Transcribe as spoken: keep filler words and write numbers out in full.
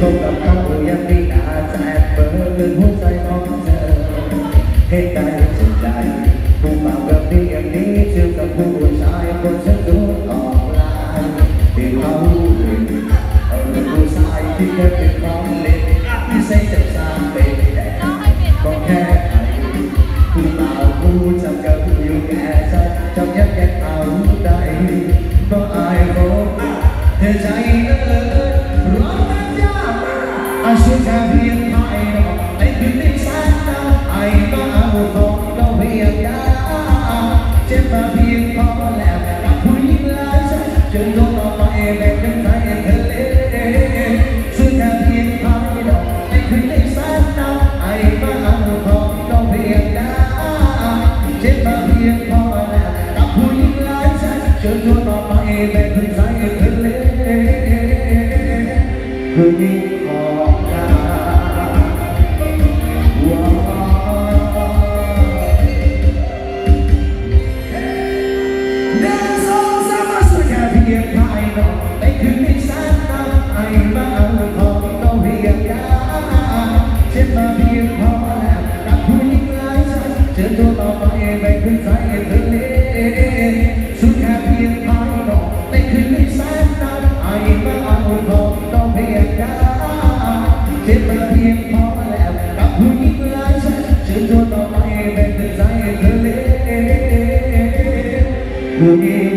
บกับเขายังไม่อาจแอบเปิดหัวใจของเธอให้ใจสุดใจผู้บ่าวแบบนี้อย่างนี้เชื่อกับผู้ชายคนฉันดูออกลายที่เขาเห็นเอาเป็นผู้ชายที่เคยเป็นของเล่นที่ใส่จะสร้างเป็นแต่ก็แค่ใครผู้บ่าวผู้จำกับอยู่แก่ใจจำยักแก่เอาได้ก็อายโบเธอใจเออร้องมันยากอาชีพแค่เพียงภายนอกในคืนที่แสนหนาวไอ้ก็เอาของเราเพียงยาเจ็บมาเพียงพอแล้วกับผู้หญิงหลายใจจนโดนต่อไปแบ่งกันไปทะเลซึ่งแค่เพียงภายนอกในคืนที่แสนหนาวไอ้ก็เอาของเราเพียงยาเจ็บมาเพียงพอแล้วกับผู้หญิงหลายใจจนโดนต่อไปแบ่งกันไปทะเลผู้หญิงของเราเดินสองสามมาสักแค่เพียงภายนอกในคืนที่แสนหนาวไอ้มาเอาของเราเพียงยาเจ็บมาเพียงพอแล้วกับผู้หญิงหลายใจเจอตัวต่อไปแบ่งขึ้นใจทะเลสุดแค่เพียงภายนอกในคืนที่แสนหนาวไอ้มาเอาของเราเพียงยาเจ็บมาเพียงพอแล้วกับผู้หญิงหลายใจเจอตัวต่อไปแบ่งขึ้นใจทะเลผู้หญิง